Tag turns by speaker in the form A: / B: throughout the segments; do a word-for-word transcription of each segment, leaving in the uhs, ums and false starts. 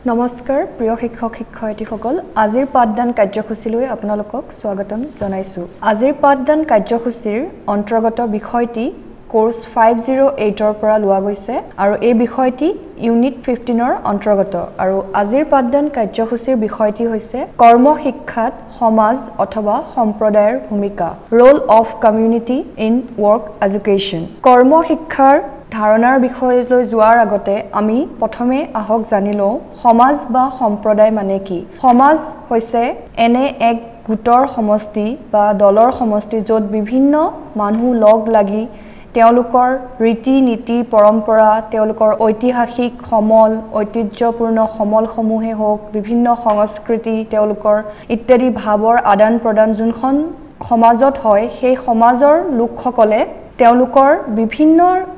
A: নমস্কাৰ প্ৰিয় শিক্ষক শিক্ষয়িত্ৰীসকল আজিৰ পাঠদান কাৰ্যসূচীলৈ আপোনালোকক স্বাগতম জনাইছো আজিৰ পাঠদান কাৰ্যসূচীৰ অন্তৰ্গত বিষয়টি কোৰ্স পাঁচ শূন্য আঠ ৰ পৰা লোৱা গৈছে আৰু এই বিষয়টি ইউনিট পঞ্চম ৰ অন্তৰ্গত আৰু আজিৰ পাঠদান কাৰ্যসূচীৰ বিষয়টি হৈছে কৰ্ম শিক্ষাত সমাজ অথবা সম্প্ৰদায়ৰ ভূমিকা role of community in work education কৰ্ম শিক্ষাৰ ধাৰণাৰ বিষয়লৈ যোৱাৰ আগতে আমি প্ৰথমে আহক জানিলো সমাজ বা সম্প্ৰদায় মানে কি সমাজ হৈছে এনে এক গোটৰ সমষ্টি বা দলৰ সমষ্টি য'ত বিভিন্ন মানুহ লগ লাগি তেওঁলোকৰ ৰীতি নীতি পৰম্পৰা তেওঁলোকৰ ঐতিহাসিক সমল ঐতিহ্যপূৰ্ণ সমলসমূহে হওক বিভিন্ন সংস্কৃতি তেওঁলোকৰ ইত্যাদি ভাৱৰ আদান প্ৰদান যোনখন সমাজত হয় সেই সমাজৰ লোকসকলে তেওঁলোকৰ বিভিন্ন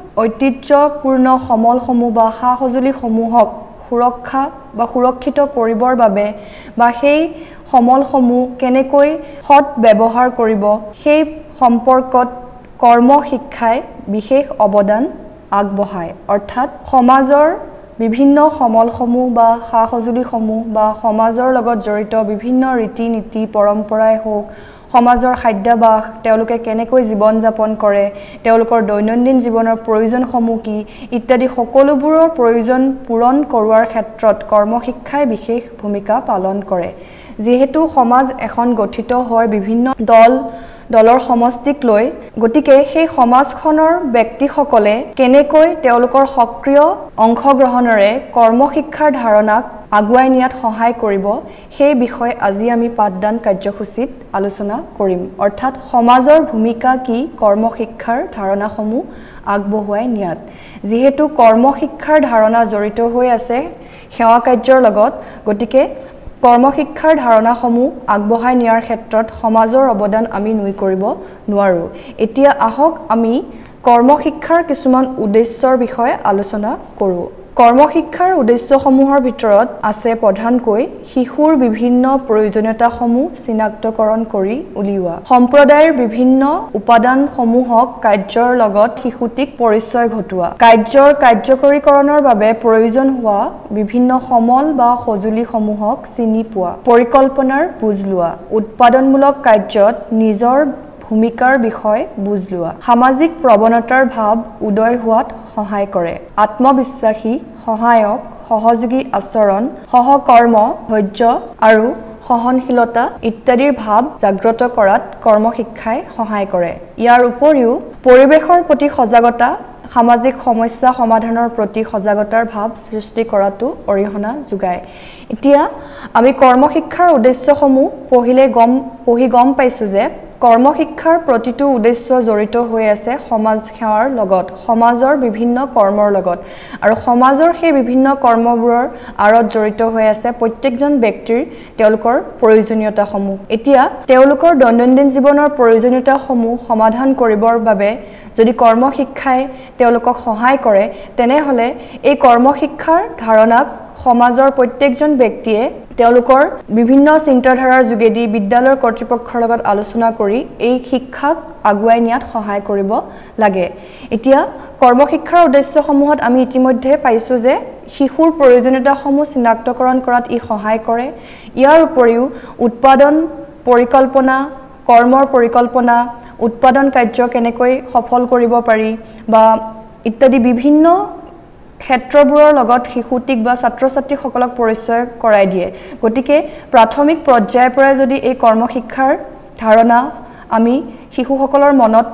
A: ঐতিহ্যপূৰ্ণ সমলসমূহ বা সা-সঁজুলিসমূহক সুৰক্ষা বা সুৰক্ষিত কৰিবৰ বাবে বা সেই সমলসমূহ কেনেকৈ সৎ ব্যৱহাৰ কৰিব সেই সম্পৰ্কত কৰ্ম শিক্ষাই বিশেষ অৱদান আগবঢ়ায় অৰ্থাৎ সমাজৰ বিভিন্ন সমলসমূহ বা সা-সঁজুলিসমূহ বা সমাজৰ লগত জড়িত বিভিন্ন ৰীতি নীতি পৰম্পৰাই হওক সমাজৰ খাদ্যাভাস তেওঁলোকে কেনেকৈ জীৱন যাপন কৰে তেওঁলোকৰ দৈনন্দিন জীৱনৰ প্ৰয়োজনসমূহ কি ইত্যাদি সকলোবোৰৰ প্ৰয়োজন পূৰণ কৰোৱাৰ ক্ষেত্ৰত কৰ্ম শিক্ষাই বিশেষ ভূমিকা পালন কৰে যেহেতু সমাজ এখন গঠিত হয় বিভিন্ন দল দলৰ সমষ্টিক লৈ গতিকে সেই সমাজখনৰ ব্যক্তিসকলে কেনেকৈ তেওঁলোকৰ সক্ৰিয় অংশগ্ৰহণৰে কৰ্ম শিক্ষাৰ ধাৰণাক আগুৱাই নিয়াত সহায় কৰিব সেই বিষয়ে আজি আমি পাঠদান কাৰ্যসূচীত আলোচনা কৰিম অৰ্থাৎ সমাজৰ ভূমিকা কি কৰ্ম শিক্ষাৰ ধাৰণাসমূহ আগবঢ়াই নিয়াত যেহেতু কৰ্ম শিক্ষাৰ ধাৰণা জড়িত হৈ আছে সেৱা কাৰ্যৰ লগত গতিকে কৰ্ম শিক্ষাৰ ধাৰণাসমূহ আগবঢ়াই নিয়াৰ ক্ষেত্ৰত সমাজৰ অৱদান আমি নুই কৰিব নোৱাৰো এতিয়া আহক আমি কৰ্ম শিক্ষাৰ কিছুমান উদ্দেশ্যৰ বিষয়ে আলোচনা কৰো কৰ্ম শিক্ষাৰ উদ্দেশ্যসমূহৰ ভিতৰত আছে প্ৰধানকৈ শিশুৰ বিভিন্ন প্ৰয়োজনীয়তাসমূহ চিনাক্তকৰণ কৰি উলিওৱা সম্প্ৰদায়ৰ বিভিন্ন উপাদানসমূহক কাৰ্যৰ লগত শিশুটিক পৰিচয় ঘটোৱা কাৰ্যৰ কাৰ্যকৰীকৰণৰ বাবে প্ৰয়োজন হোৱা বিভিন্ন সমল বা সঁজুলিসমূহক চিনি পোৱা পৰিকল্পনাৰ বুজ লোৱা উৎপাদনমূলক কাৰ্যত নিজৰ ভূমিকাৰ বিষয় বুজ লোৱা সামাজিক প্ৰৱণতাৰ ভাৱ উদয় হোৱাত সহায় কৰে আত্মবিশ্বাসী সহায়ক সহযোগী আচৰণ সহকৰ্ম ধৈৰ্য আৰু সহনশীলতা ইত্যাদিৰ ভাৱ জাগ্ৰত কৰাত কৰ্ম শিক্ষাই সহায় কৰে ইয়াৰ উপৰিও পৰিৱেশৰ প্ৰতি সজাগতা সামাজিক সমস্যা সমাধানৰ প্ৰতি সজাগতাৰ ভাৱ সৃষ্টি কৰাটো অৰিহণা যোগায় এতিয়া আমি কৰ্ম শিক্ষাৰ উদ্দেশ্যসমূহ পঢ়িলে গম পঢ়ি গম পাইছো যে কৰ্ম শিক্ষাৰ প্ৰতিটো উদ্দেশ্য জড়িত হৈ আছে সমাজ সেৱাৰ লগত সমাজৰ বিভিন্ন কৰ্মৰ লগত আৰু সমাজৰ সেই বিভিন্ন কৰ্মবোৰৰ আৰত জড়িত হৈ আছে প্ৰত্যেকজন ব্যক্তিৰ তেওঁলোকৰ প্ৰয়োজনীয়তাসমূহ এতিয়া তেওঁলোকৰ দৈনন্দিন জীৱনৰ প্ৰয়োজনীয়তাসমূহ সমাধান কৰিবৰ বাবে যদি কৰ্ম শিক্ষাই তেওঁলোকক সহায় কৰে তেনেহলে এই কৰ্ম শিক্ষাৰ ধাৰণাক সমাজৰ প্ৰত্যেকজন ব্যক্তিয়ে তেওঁলোকৰ বিভিন্ন চিন্তাধাৰাৰ যোগেদি বিদ্যালয়ৰ কৰ্তৃপক্ষৰ লগত আলোচনা কৰি এই শিক্ষাক আগুৱাই নিয়াত সহায় কৰিব লাগে এতিয়া কৰ্ম শিক্ষাৰ উদ্দেশ্যসমূহত আমি ইতিমধ্যে পাইছো যে শিশুৰ প্ৰয়োজনীয়তাসমূহ চিনাক্তকৰণ কৰাত ই সহায় কৰে ইয়াৰ উপৰিও উৎপাদন পৰিকল্পনা কৰ্মৰ পৰিকল্পনা উৎপাদন কাৰ্য কেনেকৈ সফল কৰিব পাৰি বা ইত্যাদি বিভিন্ন ক্ষেত্ৰবোৰৰ লগত শিশুটিক বা ছাত্ৰ ছাত্ৰীসকলক পৰিচয় কৰাই দিয়ে গতিকে প্ৰাথমিক পৰ্যায়ৰ পৰা যদি এই কৰ্ম শিক্ষাৰ ধাৰণা আমি শিশুসকলৰ মনত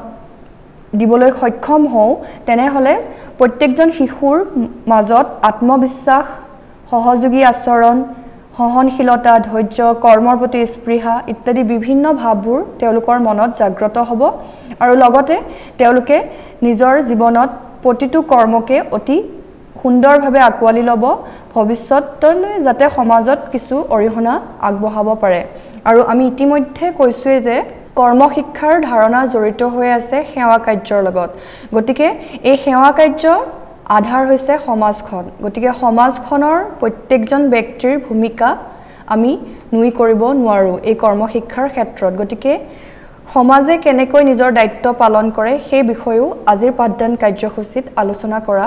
A: দিবলৈ সক্ষম হওঁ তেনেহলে প্ৰত্যেকজন শিশুৰ মাজত আত্মবিশ্বাস সহযোগী আচৰণ সহনশীলতা ধৈৰ্য কৰ্মৰ প্ৰতি স্পৃহা ইত্যাদি বিভিন্ন ভাৱবোৰ তেওঁলোকৰ মনত জাগ্ৰত হ'ব আৰু লগতে তেওঁলোকে নিজৰ জীৱনত প্ৰতিটো কৰ্মকে অতি সুন্দৰভাৱে আকোৱালি ল'ব ভৱিষ্যতলৈ যাতে সমাজত কিছু অৰিহণা আগবঢ়াব পাৰে আৰু আমি ইতিমধ্যে কৈছোৱে যে কৰ্ম শিক্ষাৰ ধাৰণা জড়িত হৈ আছে সেৱা কাৰ্যৰ লগত গতিকে এই সেৱা কাৰ্যৰ আধাৰ হৈছে সমাজখন গতিকে সমাজখনৰ প্ৰত্যেকজন ব্যক্তিৰ ভূমিকা আমি নুই কৰিব নোৱাৰো এই কৰ্ম শিক্ষাৰ ক্ষেত্ৰত গতিকে সমাজে কেনেকৈ নিজৰ দায়িত্ব পালন কৰে সেই বিষয়েও আজিৰ পাঠদান কাৰ্যসূচীত আলোচনা কৰা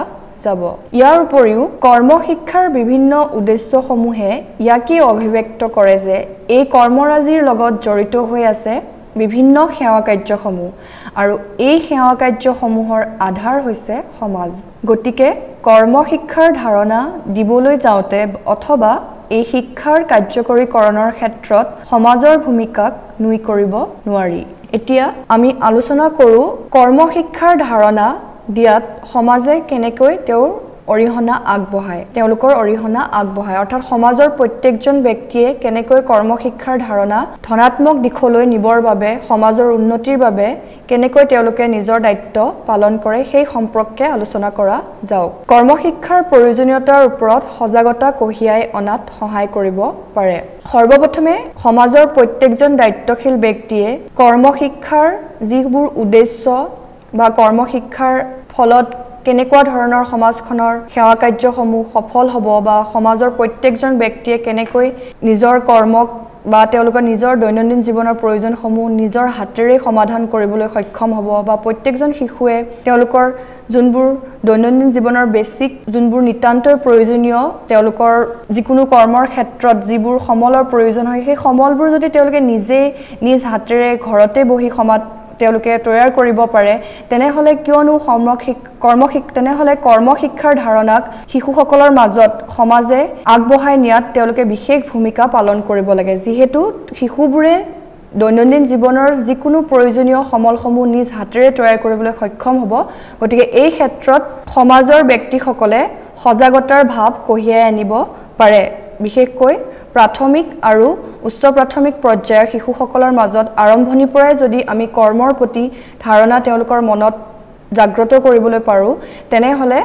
A: যাব ইয়াৰ উপৰিও কৰ্ম শিক্ষাৰ বিভিন্ন উদ্দেশ্যসমূহে ইয়াকে অভিব্যক্ত কৰে যে এই কৰ্মৰাজিৰ লগত জড়িত হৈ আছে বিভিন্ন সেৱা কাৰ্যসমূহ আৰু এই সেৱা কাৰ্যসমূহৰ আধাৰ হৈছে সমাজ গতিকে কৰ্ম শিক্ষাৰ ধাৰণা দিবলৈ যাওঁতে অথবা এই শিক্ষাৰ কাৰ্যকৰীকৰণৰ ক্ষেত্ৰত সমাজৰ ভূমিকাক নুই কৰিব নোৱাৰি এতিয়া আমি আলোচনা কৰো কৰ্ম শিক্ষাৰ ধাৰণা দিয়াত সমাজে কেনেকৈ তেওঁৰ অৰিহণা আগবঢ়ায় তেওঁলোকৰ অৰিহণা আগবঢ়ায় অৰ্থাৎ সমাজৰ প্ৰত্যেকজন ব্যক্তিয়ে কেনেকৈ কৰ্ম শিক্ষাৰ ধাৰণা ধনাত্মক দিশলৈ নিবৰ বাবে সমাজৰ উন্নতিৰ বাবে কেনেকৈ তেওঁলোকে নিজৰ দায়িত্ব পালন কৰে সেই সম্পৰ্কে আলোচনা কৰা যাওক কৰ্ম শিক্ষাৰ প্ৰয়োজনীয়তাৰ ওপৰত সজাগতা কঢ়িয়াই অনাত সহায় কৰিব পাৰে সৰ্বপ্ৰথমে সমাজৰ প্ৰত্যেকজন দায়িত্বশীল ব্যক্তিয়ে কৰ্ম শিক্ষাৰ যিবোৰ উদ্দেশ্য বা কৰ্ম শিক্ষাৰ ফলত কেনেকুৱা ধৰণৰ সমাজখনৰ সেৱা কাৰ্যসমূহ সফল হ'ব বা সমাজৰ প্ৰত্যেকজন ব্যক্তিয়ে কেনেকৈ নিজৰ কৰ্মক বা তেওঁলোকৰ নিজৰ দৈনন্দিন জীৱনৰ প্ৰয়োজনসমূহ নিজৰ হাতেৰে সমাধান কৰিবলৈ সক্ষম হ'ব বা প্ৰত্যেকজন শিশুৱে তেওঁলোকৰ যোনবোৰ দৈনন্দিন জীৱনৰ বেসিক যোনবোৰ নিতান্তই প্ৰয়োজনীয় তেওঁলোকৰ যিকোনো কৰ্মৰ ক্ষেত্ৰত যিবোৰ সমলৰ প্ৰয়োজন হয় সেই সমলবোৰ যদি তেওঁলোকে নিজে নিজ হাতেৰে ঘৰতে বহি সমাজ তেওঁলোকে তৈয়াৰ কৰিব পাৰে তেনেহলে কিয়নো সমৰশিক কৰ্মশিক তেনেহলে কৰ্ম শিক্ষাৰ ধাৰণাক শিশুসকলৰ মাজত সমাজে আগবঢ়াই নিয়াত তেওঁলোকে বিশেষ ভূমিকা পালন কৰিব লাগে যেহেতু শিশুবোৰে দৈনন্দিন জীৱনৰ যিকোনো প্ৰয়োজনীয় সমলসমূহ নিজ হাতেৰে তৈয়াৰ কৰিবলৈ সক্ষম হ'ব গতিকে এই ক্ষেত্ৰত সমাজৰ ব্যক্তিসকলে সজাগতাৰ ভাৱ কঢ়িয়াই আনিব পাৰে বিশেষকৈ প্ৰাথমিক আৰু উচ্চ প্ৰাথমিক পৰ্যায়ৰ শিশুসকলৰ মাজত আৰম্ভণিৰ পৰাই যদি আমি কৰ্মৰ প্ৰতি ধাৰণা তেওঁলোকৰ মনত জাগ্ৰত কৰিবলৈ পাৰো তেনেহলে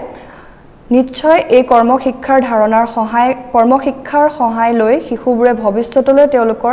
A: নিশ্চয় এই কৰ্ম শিক্ষাৰ ধাৰণাৰ সহায় কৰ্ম শিক্ষাৰ সহায় লৈ শিশুবোৰে ভৱিষ্যতলৈ তেওঁলোকৰ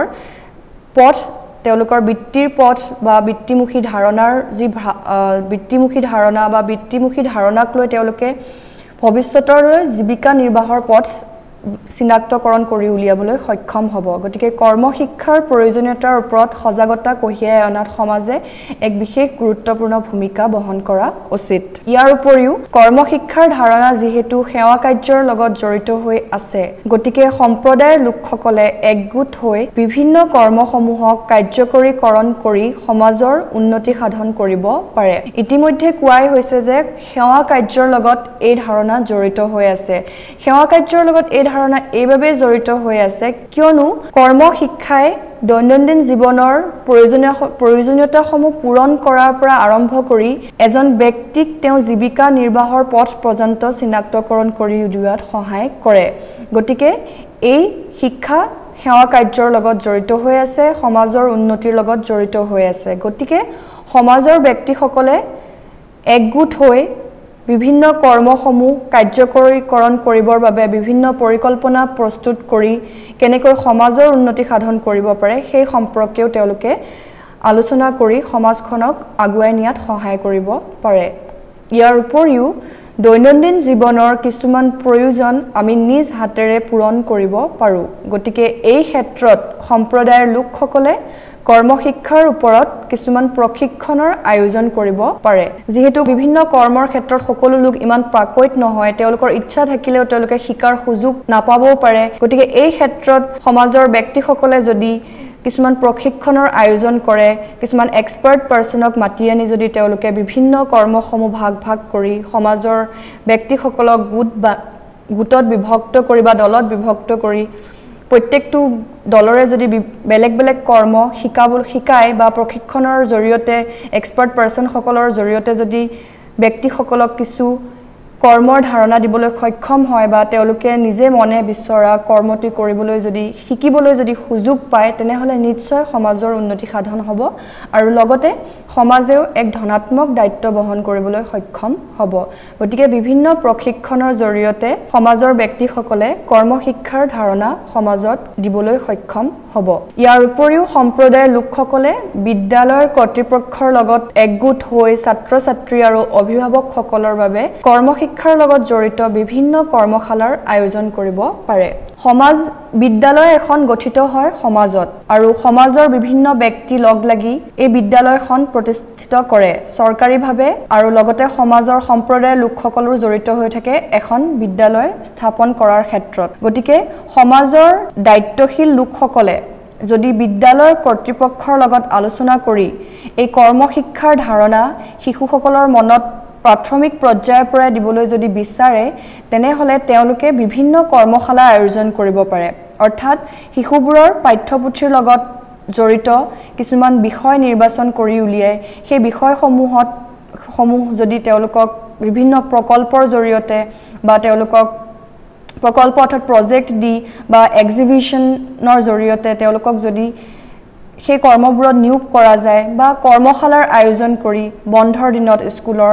A: পথ তেওঁলোকৰ বৃত্তিৰ পথ বা বৃত্তিমুখী ধাৰণাৰ যি বৃত্তিমুখী ধাৰণা বা বৃত্তিমুখী ধাৰণাক লৈ তেওঁলোকে ভৱিষ্যতলৈ জীৱিকা নিৰ্বাহৰ পথ চিনাক্তকৰণ কৰি উলিয়াবলৈ সক্ষম হ'ব গতিকে কৰ্ম শিক্ষাৰ প্ৰয়োজনীয়তাৰ ওপৰত সজাগতা কঢ়িয়াই অনাত সমাজে এক বিশেষ গুৰুত্বপূৰ্ণ ভূমিকা বহন কৰা উচিত ইয়াৰ উপৰিও কৰ্ম শিক্ষাৰ ধাৰণা যেহেতু সেৱা কাৰ্যৰ লগত জড়িত হৈ আছে গতিকে সম্প্ৰদায়ৰ লোকসকলে একগোট হৈ বিভিন্ন কৰ্মসমূহক কাৰ্যকৰীকৰণ কৰি সমাজৰ উন্নতি সাধন কৰিব পাৰে ইতিমধ্যে কোৱাই হৈছে যে সেৱা কাৰ্যৰ লগত এই ধাৰণা জড়িত হৈ আছে সেৱা কাৰ্যৰ লগত এই ধাৰণা এইভাবে জড়িত হৈ আছে কিয়নো কৰ্ম শিক্ষাই দৈনন্দিন জীৱনৰ প্ৰয়োজনীয় প্ৰয়োজনীয়তাসমূহ পূৰণ কৰাৰ পৰা আৰম্ভ কৰি এজন ব্যক্তিক তেওঁ জীৱিকা নিৰ্বাহৰ পথ পৰ্যন্ত চিনাক্তকৰণ কৰি উলিওৱাত সহায় কৰে গতিকে এই শিক্ষা সেৱা কাৰ্যৰ লগত জড়িত হৈ আছে সমাজৰ উন্নতিৰ লগত জড়িত হৈ আছে গতিকে সমাজৰ ব্যক্তিসকলে একগোট হৈ বিভিন্ন কৰ্মসমূহ কাৰ্যকৰীকৰণ কৰিবৰ বাবে বিভিন্ন পৰিকল্পনা প্ৰস্তুত কৰি কেনেকৈ সমাজৰ উন্নতি সাধন কৰিব পাৰে সেই সম্পৰ্কেও তেওঁলোকে আলোচনা কৰি সমাজখনক আগুৱাই নিয়াত সহায় কৰিব পাৰে ইয়াৰ উপৰিও দৈনন্দিন জীৱনৰ কিছুমান প্ৰয়োজন আমি নিজ হাতেৰে পূৰণ কৰিব পাৰো গতিকে এই ক্ষেত্ৰত সম্প্ৰদায়ৰ লোকসকলে কৰ্ম শিক্ষাৰ ওপৰত কিছুমান প্ৰশিক্ষণৰ আয়োজন কৰিব পাৰে যেহেতু বিভিন্ন কৰ্মৰ ক্ষেত্ৰত সকলো লোক ইমান পাকৈত নহয় তেওঁলোকৰ ইচ্ছা থাকিলেও তেওঁলোকে শিকাৰ সুযোগ নাপাবও পাৰে গতিকে এই ক্ষেত্ৰত সমাজৰ ব্যক্তিসকলে যদি কিছুমান প্ৰশিক্ষণৰ আয়োজন কৰে কিছুমান এক্সপাৰ্ট পাৰ্সনক মাতি আনি যদি তেওঁলোকে বিভিন্ন কৰ্মসমূহ ভাগ ভাগ কৰি সমাজৰ ব্যক্তিসকলক গোট বা গোটত বিভক্ত কৰি বা দলত বিভক্ত কৰি প্ৰত্যেকটো দলৰে যদি বেলেগ বেলেগ কৰ্ম শিকাবলৈ শিকায় বা প্ৰশিক্ষণৰ জৰিয়তে এক্সপাৰ্ট পাৰ্সন সকলৰ জৰিয়তে যদি ব্যক্তিসকলক কিছু কৰ্মৰ ধাৰণা দিবলৈ সক্ষম হয় বা তেওঁলোকে নিজে মনে বিচৰা কৰ্মটি কৰিবলৈ যদি শিকিবলৈ যদি সুযোগ পায় তেনেহলে নিশ্চয় সমাজৰ উন্নতি সাধন হ'ব আৰু লগতে সমাজেও এক ধনাত্মক দায়িত্ব বহন কৰিবলৈ সক্ষম হ'ব গতিকে বিভিন্ন প্ৰশিক্ষণৰ জৰিয়তে সমাজৰ ব্যক্তিসকলে কৰ্ম শিক্ষাৰ ধাৰণা সমাজত দিবলৈ সক্ষম হ'ব ইয়াৰ উপৰিও সম্প্ৰদায়ৰ লোকসকলে বিদ্যালয়ৰ কৰ্তৃপক্ষৰ লগত একগোট হৈ ছাত্ৰ ছাত্ৰী আৰু অভিভাৱকসকলৰ বাবে কৰ্ম কৰ্মশিক্ষাৰ লগত জড়িত বিভিন্ন কৰ্মশালাৰ আয়োজন কৰিব পাৰে সমাজ বিদ্যালয় এখন গঠিত হয় সমাজত আৰু সমাজৰ বিভিন্ন ব্যক্তি লগ লাগি এই বিদ্যালয়খন প্ৰতিষ্ঠিত কৰে চৰকাৰীভাৱে আৰু লগতে সমাজৰ সম্প্ৰদায়ৰ লোকসকলৰ জড়িত হৈ থাকে এখন বিদ্যালয় স্থাপন কৰাৰ ক্ষেত্ৰত গতিকে সমাজৰ দায়িত্বশীল লোকসকলে যদি বিদ্যালয় কৰ্তৃপক্ষৰ লগত আলোচনা কৰি এই কৰ্মশিক্ষাৰ ধাৰণা শিশুসকলৰ মনত প্ৰাথমিক পৰ্যায়ৰ পৰা দিবলৈ যদি বিচাৰে তেনেহলে তেওঁলোকে বিভিন্ন কৰ্মশালা আয়োজন কৰিব পাৰে অৰ্থাৎ শিশুবোৰৰ পাঠ্যপুথিৰ লগত জড়িত কিছুমান বিষয় নিৰ্বাচন কৰি উলিয়াই সেই বিষয়সমূহত সমূহ যদি তেওঁলোকক বিভিন্ন প্ৰকল্পৰ জৰিয়তে বা তেওঁলোকক প্ৰকল্প অৰ্থাৎ প্ৰজেক্ট দি বা এক্সিবিশনৰ জৰিয়তে তেওঁলোকক যদি সেই কৰ্মবোৰত নিয়োগ কৰা যায় বা কৰ্মশালাৰ আয়োজন কৰি বন্ধৰ দিনত স্কুলৰ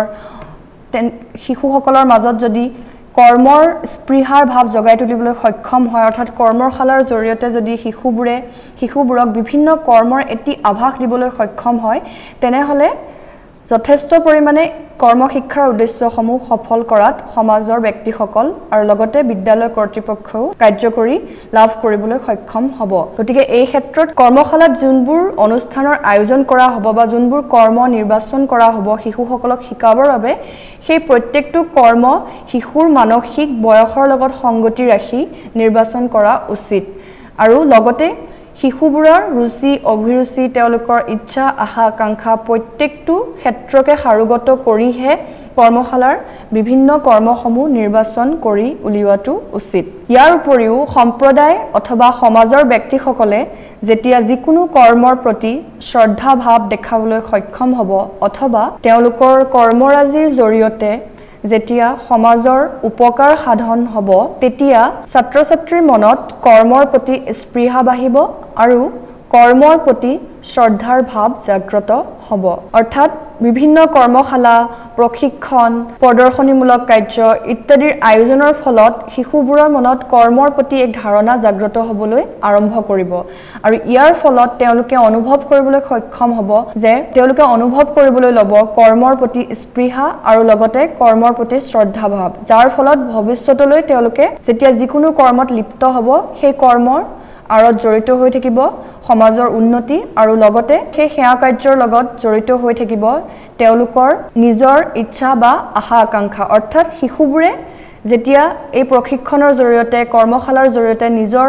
A: শিশুসকলৰ মাজত যদি কৰ্মৰ স্পৃহাৰ ভাৱ জগাই তুলিবলৈ সক্ষম হয় অৰ্থাৎ কৰ্মশালাৰ জৰিয়তে যদি শিশুবোৰে শিশুবোৰক বিভিন্ন কৰ্মৰ এটি আভাস দিবলৈ সক্ষম হয় তেনেহলে যথেষ্ট পৰিমাণে কৰ্মশিক্ষাৰ উদ্দেশ্যসমূহ সফল কৰাত সমাজৰ ব্যক্তিসকল আৰু লগতে বিদ্যালয় কৰ্তৃপক্ষও কাৰ্যকৰী লাভ কৰিবলৈ সক্ষম হ'ব গতিকে এই ক্ষেত্ৰত কৰ্মশালাত যোনবোৰ অনুষ্ঠানৰ আয়োজন কৰা হ'ব বা যোনবোৰ কৰ্ম নিৰ্বাচন কৰা হ'ব শিশুসকলক শিকাবৰ বাবে সেই প্ৰত্যেকটো কৰ্ম শিশুৰ মানসিক বয়সৰ লগত সংগতি ৰাখি নিৰ্বাচন কৰা উচিত আৰু লগতে শিশুবোৰৰ ৰুচি অভিৰুচি তেওঁলোকৰ ইচ্ছা আশা আকাংক্ষা প্ৰত্যেকটো ক্ষেত্ৰকে সাৰুগত কৰিহে কৰ্মশালাৰ বিভিন্ন কৰ্মসমূহ নিৰ্বাচন কৰি উলিওৱাটো উচিত ইয়াৰ উপৰিও সম্প্ৰদায় অথবা সমাজৰ ব্যক্তিসকলে যেতিয়া যিকোনো কৰ্মৰ প্ৰতি শ্ৰদ্ধা ভাৱ দেখাবলৈ সক্ষম হ'ব অথবা তেওঁলোকৰ কৰ্মৰাজিৰ জৰিয়তে যেতিয়া সমাজৰ উপকাৰ সাধন হ'ব তেতিয়া ছাত্ৰ ছাত্ৰীৰ মনত কৰ্মৰ প্ৰতি স্পৃহা বাঢ়িব আৰু কৰ্মৰ প্ৰতি শ্ৰদ্ধাৰ ভাৱ জাগ্ৰত হ'ব অৰ্থাৎ বিভিন্ন কৰ্মশালা প্ৰশিক্ষণ প্ৰদৰ্শনীমূলক কাৰ্য ইত্যাদিৰ আয়োজনৰ ফলত শিশুবোৰৰ মনত কৰ্মৰ প্ৰতি এক ধাৰণা জাগ্ৰত হ'বলৈ আৰম্ভ কৰিব আৰু ইয়াৰ ফলত তেওঁলোকে অনুভৱ কৰিবলৈ সক্ষম হ'ব যে তেওঁলোকে অনুভৱ কৰিবলৈ ল'ব কৰ্মৰ প্ৰতি স্পৃহা আৰু লগতে কৰ্মৰ প্ৰতি শ্ৰদ্ধা ভাৱ যাৰ ফলত ভৱিষ্যতলৈ তেওঁলোকে যেতিয়া যিকোনো কৰ্মত লিপ্ত হ'ব সেই কৰ্মৰ আৰত জড়িত হৈ থাকিব সমাজৰ উন্নতি আৰু লগতে সেই সেৱা কাৰ্যৰ লগত জড়িত হৈ থাকিব তেওঁলোকৰ নিজৰ ইচ্ছা বা আশা আকাংক্ষা অৰ্থাৎ শিশুবোৰে যেতিয়া এই প্ৰশিক্ষণৰ জৰিয়তে কৰ্মশালাৰ জৰিয়তে নিজৰ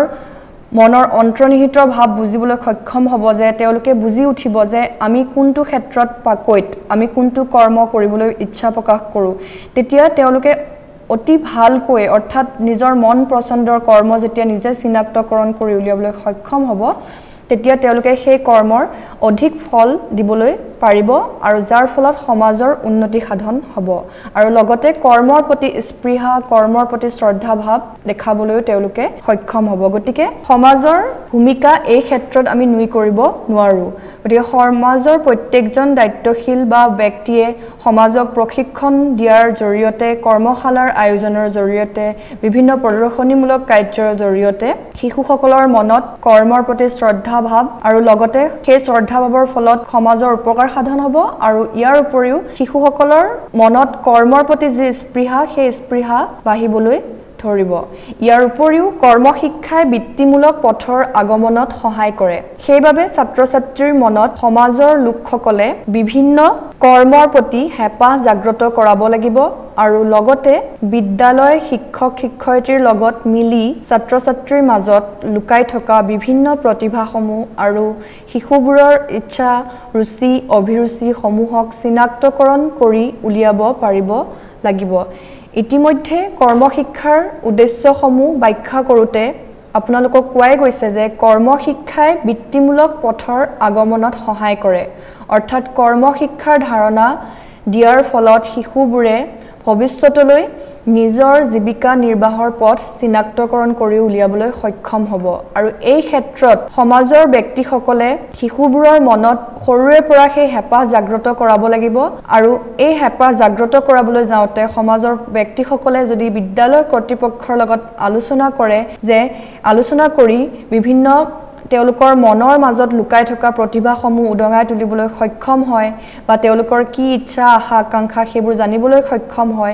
A: মনৰ অন্তৰ্নিহিত ভাৱ বুজিবলৈ সক্ষম হ'ব যে তেওঁলোকে বুজি উঠিব যে আমি কোনটো ক্ষেত্ৰত পাকৈত আমি কোনটো কৰ্ম কৰিবলৈ ইচ্ছা প্ৰকাশ কৰোঁ তেতিয়া তেওঁলোকে অতি ভালকৈ অৰ্থাৎ নিজৰ মন পছন্দৰ কৰ্ম যেতিয়া নিজে চিনাক্তকৰণ কৰি উলিয়াবলৈ সক্ষম হ'ব তেতিয়া তেওঁলোকে সেই কৰ্মৰ অধিক ফল দিবলৈ পাৰিব আৰু যাৰ ফলত সমাজৰ উন্নতি সাধন হ'ব আৰু লগতে কৰ্মৰ প্ৰতি স্পৃহা কৰ্মৰ প্ৰতি শ্ৰদ্ধা ভাৱ দেখাবলৈ তেওঁলোকে সক্ষম হ'ব গতিকে সমাজৰ ভূমিকা এই ক্ষেত্ৰত আমি নুই কৰিব নোৱাৰো গতিকে সমাজৰ প্ৰত্যেকজন দায়িত্বশীল বা ব্যক্তিয়ে সমাজক প্ৰশিক্ষণ দিয়াৰ জৰিয়তে কৰ্মশালাৰ আয়োজনৰ জৰিয়তে বিভিন্ন প্ৰদৰ্শনীমূলক কাৰ্যৰ জৰিয়তে শিশুসকলৰ মনত কৰ্মৰ প্ৰতি শ্ৰদ্ধা ভাৱ আৰু লগতে সেই শ্ৰদ্ধা ভাৱৰ ফলত সমাজৰ উপকাৰ সাধন হ'ব আৰু ইয়াৰ উপৰিও শিশুসকলৰ মনত কৰ্মৰ প্ৰতি যি স্পৃহা সেই স্পৃহা বাঢ়িবলৈ ধৰিব ইয়াৰ উপৰিও কৰ্মশিক্ষাই বৃত্তিমূলক পথৰ আগমনত সহায় কৰে সেইবাবে ছাত্ৰ ছাত্ৰীৰ মনত সমাজৰ লোকসকলে বিভিন্ন কৰ্মৰ প্ৰতি হেঁপাহ জাগ্ৰত কৰাব লাগিব আৰু লগতে বিদ্যালয় শিক্ষক শিক্ষয়িত্ৰীৰ লগত মিলি ছাত্ৰ ছাত্ৰীৰ মাজত লুকাই থকা বিভিন্ন প্ৰতিভাসমূহ আৰু শিশুবোৰৰ ইচ্ছা ৰুচি অভিৰুচি সমূহক চিনাক্তকৰণ কৰি উলিয়াব পাৰিব লাগিব ইতিমধ্যে কৰ্মশিক্ষাৰ উদ্দেশ্যসমূহ ব্যাখ্যা কৰোঁতে আপোনালোকক কোৱাই গৈছে যে কৰ্মশিক্ষাই বৃত্তিমূলক পথৰ আগমনত সহায় কৰে অৰ্থাৎ কৰ্মশিক্ষাৰ ধাৰণা দিয়াৰ ফলত শিশুবোৰে ভৱিষ্যতলৈ নিজৰ জীৱিকা নিৰ্বাহৰ পথ চিনাক্তকৰণ কৰি উলিয়াবলৈ সক্ষম হ'ব আৰু এই ক্ষেত্ৰত সমাজৰ ব্যক্তিসকলে শিশুবোৰৰ মনত সৰুৰে পৰা সেই হেঁপাহ জাগ্ৰত কৰাব লাগিব আৰু এই হেঁপাহ জাগ্ৰত কৰাবলৈ যাওঁতে সমাজৰ ব্যক্তিসকলে যদি বিদ্যালয় কৰ্তৃপক্ষৰ লগত আলোচনা কৰে যে আলোচনা কৰি বিভিন্ন তেওঁলোকৰ মনৰ মাজত লুকাই থকা প্ৰতিভাসমূহ উদঙাই তুলিবলৈ সক্ষম হয় বা তেওঁলোকৰ কি ইচ্ছা আশা আকাংক্ষা সেইবোৰ জানিবলৈ সক্ষম হয়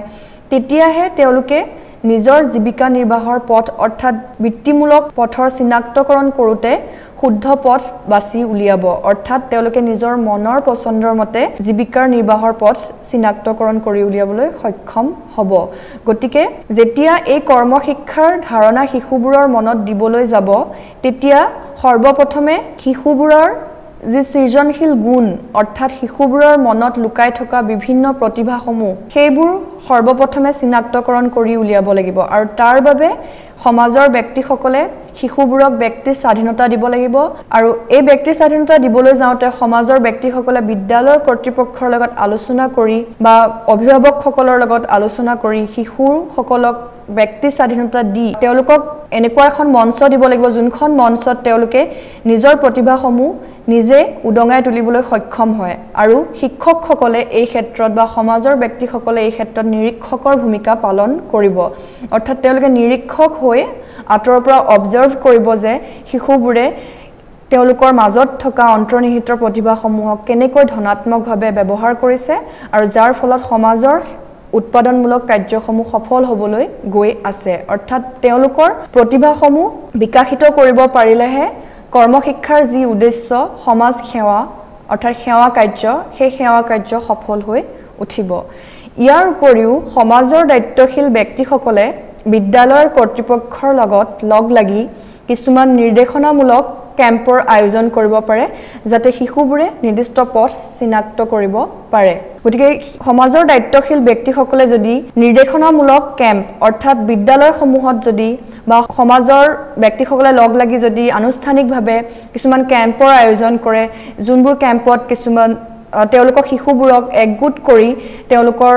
A: তেতিয়াহে তেওঁলোকে নিজৰ জীৱিকা নিৰ্বাহৰ পথ অৰ্থাৎ বৃত্তিমূলক পথৰ চিনাক্তকৰণ কৰোঁতে শুদ্ধ পথ বাছি উলিয়াব অৰ্থাৎ তেওঁলোকে নিজৰ মনৰ পছন্দৰ মতে জীৱিকাৰ নিৰ্বাহৰ পথ চিনাক্তকৰণ কৰি উলিয়াবলৈ সক্ষম হ'ব গতিকে যেতিয়া এই কৰ্মশিক্ষাৰ ধাৰণা শিশুবোৰৰ মনত দিবলৈ যাব তেতিয়া সৰ্বপ্ৰথমে শিশুবোৰৰ যি সৃজনশীল গুণ অৰ্থাৎ শিশুবোৰৰ মনত লুকাই থকা বিভিন্ন প্ৰতিভাসমূহ সেইবোৰ সৰ্বপ্ৰথমে চিনাক্তকৰণ কৰি উলিয়াব লাগিব আৰু তাৰ বাবে সমাজৰ ব্যক্তিসকলে শিশুবোৰক ব্যক্তিৰ স্বাধীনতা দিব লাগিব আৰু এই ব্যক্তিৰ স্বাধীনতা দিবলৈ যাওঁতে সমাজৰ ব্যক্তিসকলে বিদ্যালয়ৰ কৰ্তৃপক্ষৰ লগত আলোচনা কৰি বা অভিভাৱকসকলৰ লগত আলোচনা কৰি শিশুসকলক ব্যক্তি স্বাধীনতা দি তেওঁলোকক এনেকুৱা এখন মঞ্চ দিব লাগিব যোনখন মঞ্চত তেওঁলোকে নিজৰ প্ৰতিভাসমূহ নিজে উদঙাই তুলিবলৈ সক্ষম হয় আৰু শিক্ষকসকলে এই ক্ষেত্ৰত বা সমাজৰ ব্যক্তিসকলে এই ক্ষেত্ৰত নিৰীক্ষকৰ ভূমিকা পালন কৰিব অৰ্থাৎ তেওঁলোকে নিৰীক্ষক হৈ আঁতৰৰ পৰা অবজাৰ্ভ কৰিব যে শিশুবোৰে তেওঁলোকৰ মাজত থকা অন্তৰ্নিহিত প্ৰতিভাসমূহক কেনেকৈ ধনাত্মকভাৱে ব্যৱহাৰ কৰিছে আৰু যাৰ ফলত সমাজৰ উৎপাদনমূলক কাৰ্যসমূহ সফল হ'বলৈ গৈ আছে অৰ্থাৎ তেওঁলোকৰ প্ৰতিভাসমূহ বিকাশিত কৰিব পাৰিলেহে কৰ্মশিক্ষাৰ যি উদ্দেশ্য সমাজ সেৱা অৰ্থাৎ সেৱা কাৰ্য সেই সেৱা কাৰ্য সফল হৈ উঠিব ইয়াৰ উপৰিও সমাজৰ দায়িত্বশীল ব্যক্তিসকলে বিদ্যালয়ৰ কৰ্তৃপক্ষৰ লগত লগ লাগি কিছুমান নিৰ্দেশনামূলক কেম্পৰ আয়োজন কৰিব পাৰে যাতে শিশুবোৰে নিৰ্দিষ্ট পথ চিনাক্ত কৰিব পাৰে গতিকে সমাজৰ দায়িত্বশীল ব্যক্তিসকলে যদি নিৰ্দেশনামূলক কেম্প অৰ্থাৎ বিদ্যালয়সমূহত যদি বা সমাজৰ ব্যক্তিসকলে লগ লাগি যদি আনুষ্ঠানিকভাৱে কিছুমান কেম্পৰ আয়োজন কৰে যোনবোৰ কেম্পত কিছুমান তেওঁলোকক শিশুবোৰক একগোট কৰি তেওঁলোকৰ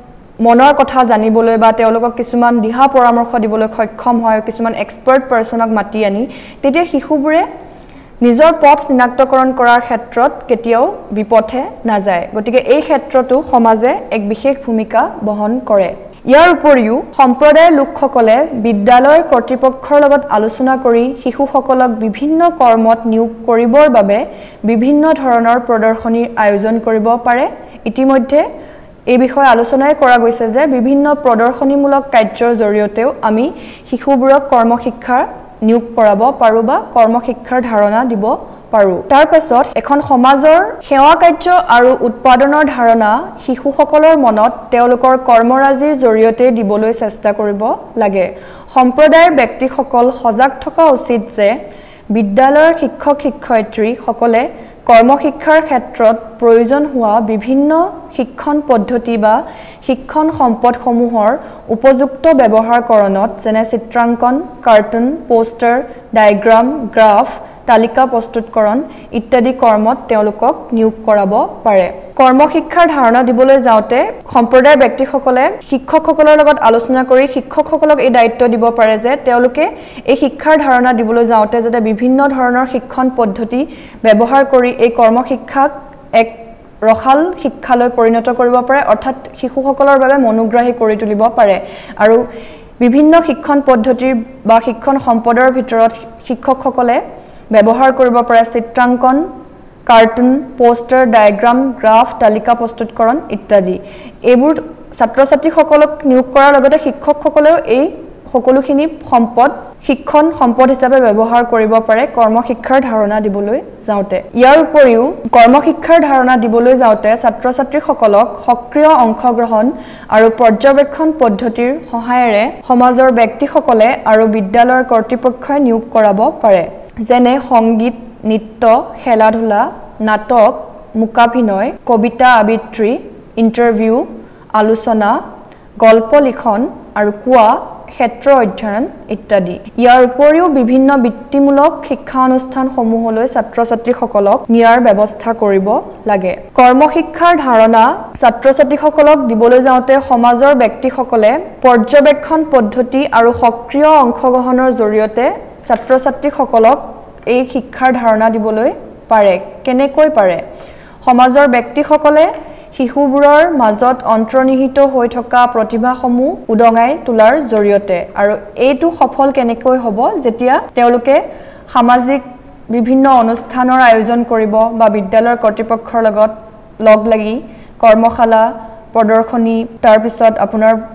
A: মনৰ কথা জানিবলৈ বা তেওঁলোকক কিছুমান দিহা পৰামৰ্শ দিবলৈ সক্ষম হয় কিছুমান এক্সপাৰ্ট পাৰ্সনক মাতি আনি তেতিয়া শিশুবোৰে নিজৰ পথ চিনাক্তকৰণ কৰাৰ ক্ষেত্ৰত কেতিয়াও বিপথে নাযায় গতিকে এই ক্ষেত্ৰতো সমাজে এক বিশেষ ভূমিকা বহন কৰে ইয়াৰ উপৰিও সম্প্ৰদায়ৰ লোকসকলে বিদ্যালয়ৰ কৰ্তৃপক্ষৰ লগত আলোচনা কৰি শিশুসকলক বিভিন্ন কৰ্মত নিয়োগ কৰিবৰ বাবে বিভিন্ন ধৰণৰ প্ৰদৰ্শনীৰ আয়োজন কৰিব পাৰে ইতিমধ্যে এই বিষয়ে আলোচনাই কৰা গৈছে যে বিভিন্ন প্ৰদৰ্শনীমূলক কাৰ্যৰ জৰিয়তেও আমি শিশুবোৰক কৰ্মশিক্ষা নিয়োগ কৰাব পাৰো বা কৰ্মশিক্ষাৰ ধাৰণা দিব পাৰো তাৰ পাছত এখন সমাজৰ সেৱা কাৰ্য আৰু উৎপাদনৰ ধাৰণা শিশুসকলৰ মনত তেওঁলোকৰ কৰ্মৰাজিৰ জৰিয়তে দিবলৈ চেষ্টা কৰিব লাগে সম্প্ৰদায়ৰ ব্যক্তিসকল সজাগ থকা উচিত যে বিদ্যালয়ৰ শিক্ষক শিক্ষয়িত্ৰী সকলে কৰ্মশিক্ষাৰ ক্ষেত্ৰত প্ৰয়োজন হোৱা বিভিন্ন শিক্ষণ পদ্ধতি বা শিক্ষণ সম্পদসমূহৰ উপযুক্ত ব্যৱহাৰকৰণত যেনে চিত্ৰাংকন কাৰ্টুন পোষ্টাৰ ডায়াগ্ৰাম গ্ৰাফ তালিকা প্ৰস্তুতকৰণ ইত্যাদি কৰ্মত তেওঁলোকক নিয়োগ কৰাব পাৰে কৰ্মশিক্ষাৰ ধাৰণা দিবলৈ যাওঁতে সম্প্ৰদায়ৰ ব্যক্তিসকলে শিক্ষকসকলৰ লগত আলোচনা কৰি শিক্ষকসকলক এই দায়িত্ব দিব পাৰে যে তেওঁলোকে এই শিক্ষাৰ ধাৰণা দিবলৈ যাওঁতে যাতে বিভিন্ন ধৰণৰ শিক্ষণ পদ্ধতি ব্যৱহাৰ কৰি এই কৰ্মশিক্ষাক এক ৰখাল শিক্ষালৈ পৰিণত কৰিব পাৰে অৰ্থাৎ শিশুসকলৰ বাবে মনোগ্ৰাহী কৰি তুলিব পাৰে আৰু বিভিন্ন শিক্ষণ পদ্ধতিৰ বা শিক্ষণ সম্পদৰ ভিতৰত শিক্ষকসকলে ব্যৱহাৰ কৰিব পাৰে চিত্ৰাংকন কাৰ্টুন পোষ্টাৰ ডায়াগ্ৰাম গ্ৰাফ তালিকা প্ৰস্তুতকৰণ ইত্যাদি এইবোৰ ছাত্ৰ ছাত্ৰীসকলক নিয়োগ কৰাৰ লগতে শিক্ষকসকলেও এই সকলোখিনি সম্পদ শিক্ষণ সম্পদ হিচাপে ব্যৱহাৰ কৰিব পাৰে কৰ্মশিক্ষাৰ ধাৰণা দিবলৈ যাওঁতে ইয়াৰ উপৰিও কৰ্মশিক্ষাৰ ধাৰণা দিবলৈ যাওঁতে ছাত্ৰ ছাত্ৰীসকলক সক্ৰিয় অংশগ্ৰহণ আৰু পৰ্যবেক্ষণ পদ্ধতিৰ সহায়েৰে সমাজৰ ব্যক্তিসকলে আৰু বিদ্যালয়ৰ কৰ্তৃপক্ষই নিয়োগ কৰাব পাৰে যেনে সংগীত নৃত্য খেলা ধূলা নাটক মুকাভিনয় কবিতা আবৃত্তি ইণ্টাৰভিউ আলোচনা গল্প লিখন আৰু কোৱা ক্ষেত্ৰ অধ্যয়ন ইত্যাদি ইয়াৰ উপৰিও বিভিন্ন বৃত্তিমূলক শিক্ষা অনুষ্ঠানসমূহলৈ ছাত্ৰ ছাত্ৰীসকলক নিয়াৰ ব্যৱস্থা কৰিব লাগে কৰ্মশিক্ষাৰ ধাৰণা ছাত্ৰ ছাত্ৰীসকলক দিবলৈ যাওঁতে সমাজৰ ব্যক্তিসকলে পৰ্যবেক্ষণ পদ্ধতি আৰু সক্ৰিয় অংশগ্ৰহণৰ জৰিয়তে ছাত্ৰ ছাত্ৰীসকলক এই শিক্ষাৰ ধাৰণা দিবলৈ পাৰে কেনেকৈ পাৰে সমাজৰ ব্যক্তিসকলে শিশুবোৰৰ মাজত অন্তৰ্নিহিত হৈ থকা প্ৰতিভাসমূহ উদঙাই তোলাৰ জৰিয়তে আৰু এইটো সফল কেনেকৈ হ'ব যেতিয়া তেওঁলোকে সামাজিক বিভিন্ন অনুষ্ঠানৰ আয়োজন কৰিব বা বিদ্যালয়ৰ কৰ্তৃপক্ষৰ লগত লগ লাগি কৰ্মশালা প্ৰদৰ্শনী তাৰ পিছত আপোনাৰ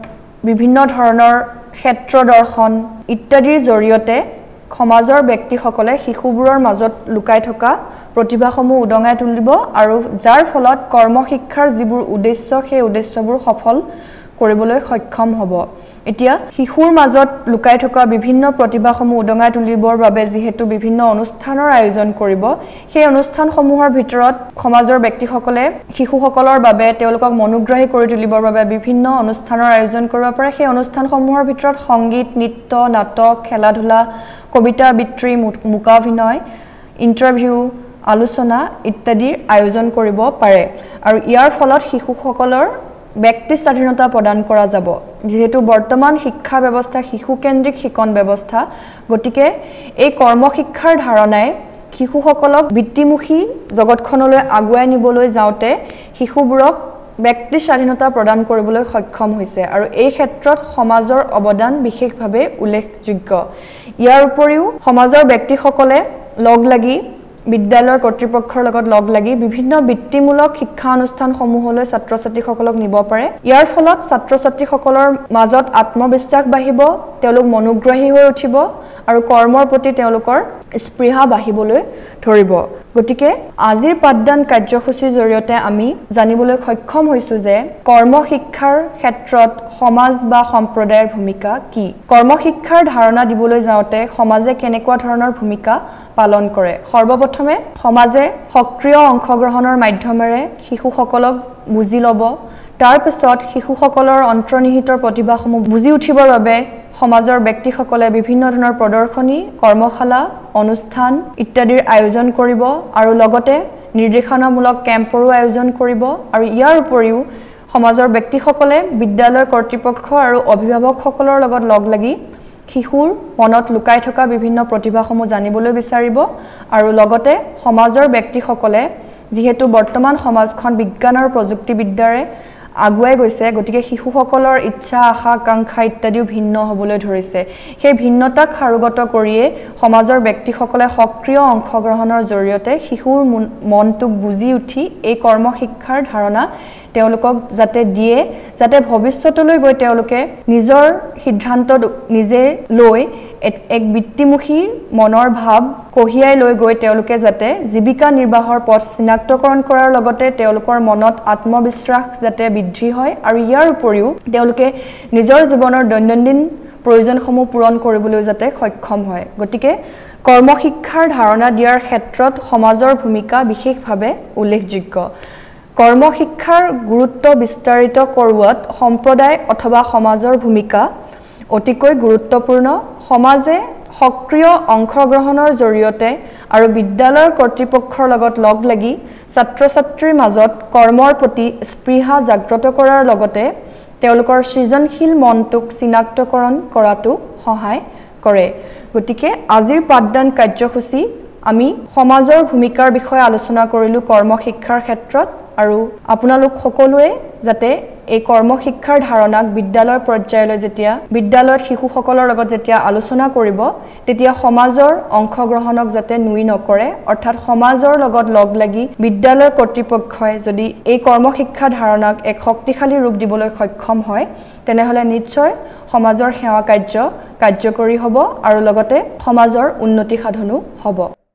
A: বিভিন্ন ধৰণৰ ক্ষেত্ৰ দৰ্শন ইত্যাদিৰ জৰিয়তে সমাজৰ ব্যক্তিসকলে শিশুবোৰৰ মাজত লুকাই থকা প্ৰতিভাসমূহ উদঙাই তুলিব আৰু যাৰ ফলত কৰ্ম শিক্ষাৰ যিবোৰ উদ্দেশ্য সেই উদ্দেশ্যবোৰ সফল কৰিবলৈ সক্ষম হ'ব এতিয়া শিশুৰ মাজত লুকাই থকা বিভিন্ন প্ৰতিভাসমূহ উদঙাই তুলিবৰ বাবে যেহেতু বিভিন্ন অনুষ্ঠানৰ আয়োজন কৰিব সেই অনুষ্ঠানসমূহৰ ভিতৰত সমাজৰ ব্যক্তিসকলে শিশুসকলৰ বাবে তেওঁলোকক মনোগ্ৰাহী কৰি তুলিবৰ বাবে বিভিন্ন অনুষ্ঠানৰ আয়োজন কৰিব পাৰে সেই অনুষ্ঠানসমূহৰ ভিতৰত সংগীত নৃত্য নাটক খেলা-ধূলা কবিতা আবৃত্তি মুকাভিনয় ইন্টাৰভিউ আলোচনা ইত্যাদিৰ আয়োজন কৰিব পাৰে আৰু ইয়াৰ ফলত শিশুসকলৰ ব্যক্তি স্বাধীনতা প্ৰদান কৰা যাব যেহেতু বৰ্তমান শিক্ষা ব্যৱস্থা শিশু কেন্দ্ৰিক শিক্ষণ ব্যৱস্থা গতিকে এই কৰ্ম শিক্ষাৰ ধাৰণাই শিশুসকলক বৃত্তিমুখী জগতখনলৈ আগুৱাই নিবলৈ যাওঁতে শিশুবোৰক ব্যক্তি স্বাধীনতা প্ৰদান কৰিবলৈ সক্ষম হৈছে আৰু এই ক্ষেত্ৰত সমাজৰ অৱদান বিশেষভাৱে উল্লেখযোগ্য ইয়াৰ উপৰিও সমাজৰ ব্যক্তিসকলে লগ লাগি বিদ্যালয়ৰ কৰ্তৃপক্ষৰ লগত লগ লাগি বিভিন্ন বৃত্তিমূলক শিক্ষা অনুষ্ঠানসমূহলৈ ছাত্ৰ ছাত্ৰীসকলক নিব পাৰে ইয়াৰ ফলত ছাত্ৰ ছাত্ৰীসকলৰ মাজত আত্মবিশ্বাস বাঢ়িব তেওঁলোক মনোগ্ৰাহী হৈ উঠিব আৰু কৰ্মৰ প্ৰতি তেওঁলোকৰ স্পৃহা বাঢ়িবলৈ ধৰিব গতিকে আজিৰ পাঠদান কাৰ্যসূচীৰ জৰিয়তে আমি জানিবলৈ সক্ষম হৈছো যে কৰ্ম শিক্ষাৰ ক্ষেত্ৰত সমাজ বা সম্প্ৰদায়ৰ ভূমিকা কি কৰ্ম শিক্ষাৰ ধাৰণা দিবলৈ যাওঁতে সমাজে কেনেকুৱা ধৰণৰ ভূমিকা পালন কৰে সৰ্বপ্ৰথমে সমাজে সক্ৰিয় অংশগ্ৰহণৰ মাধ্যমেৰে শিশুসকলক বুজি ল'ব তাৰ পিছত শিশুসকলৰ অন্তৰ্নিহিত প্ৰতিভাসমূহ বুজি উঠিবৰ বাবে সমাজৰ ব্যক্তিসকলে বিভিন্ন ধৰণৰ প্ৰদৰ্শনী কৰ্মশালা অনুষ্ঠান ইত্যাদিৰ আয়োজন কৰিব আৰু লগতে নিৰ্দেশনামূলক কেম্পৰো আয়োজন কৰিব আৰু ইয়াৰ উপৰিও সমাজৰ ব্যক্তিসকলে বিদ্যালয় কৰ্তৃপক্ষ আৰু অভিভাৱকসকলৰ লগত লগ লাগি শিশুৰ মনত লুকাই থকা বিভিন্ন প্ৰতিভাসমূহ জানিবলৈ বিচাৰিব আৰু লগতে সমাজৰ ব্যক্তিসকলে যেহেতু বৰ্তমান সমাজখন বিজ্ঞান আৰু প্ৰযুক্তিবিদ্যাৰে আগুৱাই গৈছে গতিকে শিশুসকলৰ ইচ্ছা আশা আকাংক্ষা ইত্যাদিও ভিন্ন হ'বলৈ ধৰিছে সেই ভিন্নতাক সাৰোগত কৰিয়ে সমাজৰ ব্যক্তিসকলে সক্ৰিয় অংশগ্ৰহণৰ জৰিয়তে শিশুৰ মনটোক বুজি উঠি এই কৰ্ম শিক্ষাৰ ধাৰণা তেওঁলোকক যাতে দিয়ে যাতে ভৱিষ্যতলৈ গৈ তেওঁলোকে নিজৰ সিদ্ধান্ত নিজে লৈ এক বৃত্তিমুখী মনৰ ভাৱ কঢ়িয়াই লৈ গৈ তেওঁলোকে যাতে জীৱিকা নিৰ্বাহৰ পথ চিনাক্তকৰণ কৰাৰ লগতে তেওঁলোকৰ মনত আত্মবিশ্বাস যাতে বৃদ্ধি হয় আৰু ইয়াৰ উপৰিও তেওঁলোকে নিজৰ জীৱনৰ দৈনন্দিন প্ৰয়োজনসমূহ পূৰণ কৰিবলৈ যাতে সক্ষম হয় গতিকে কৰ্ম শিক্ষাৰ ধাৰণা দিয়াৰ ক্ষেত্ৰত সমাজৰ ভূমিকা বিশেষভাৱে উল্লেখযোগ্য কৰ্ম শিক্ষাৰ গুৰুত্ব বিস্তাৰিত কৰোৱাত সম্প্ৰদায় অথবা সমাজৰ ভূমিকা অতিকৈ গুৰুত্বপূৰ্ণ সমাজে সক্ৰিয় অংশগ্ৰহণৰ জৰিয়তে আৰু বিদ্যালয়ৰ কৰ্তৃপক্ষৰ লগত লগ লাগি ছাত্ৰ ছাত্ৰীৰ মাজত কৰ্মৰ প্ৰতি স্পৃহা জাগ্ৰত কৰাৰ লগতে তেওঁলোকৰ সৃজনশীল মনটোক চিনাক্তকৰণ কৰাটো সহায় কৰে গতিকে আজিৰ পাঠদান কাৰ্যসূচী আমি সমাজৰ ভূমিকাৰ বিষয়ে আলোচনা কৰিলো কৰ্ম শিক্ষাৰ ক্ষেত্ৰত আৰু আপোনালোক সকলোৱে যাতে এই কৰ্ম শিক্ষাৰ ধাৰণাক বিদ্যালয় পৰ্যায়লৈ যেতিয়া বিদ্যালয়ত শিশুসকলৰ লগত যেতিয়া আলোচনা কৰিব তেতিয়া সমাজৰ অংশগ্ৰহণক যাতে নুই নকৰে অৰ্থাৎ সমাজৰ লগত লগ লাগি বিদ্যালয়ৰ কৰ্তৃপক্ষই যদি এই কৰ্ম শিক্ষা ধাৰণাক এক শক্তিশালী ৰূপ দিবলৈ সক্ষম হয় তেনেহলে নিশ্চয় সমাজৰ সেৱা কাৰ্য কাৰ্যকৰী হ'ব আৰু লগতে সমাজৰ উন্নতি সাধনো হ'ব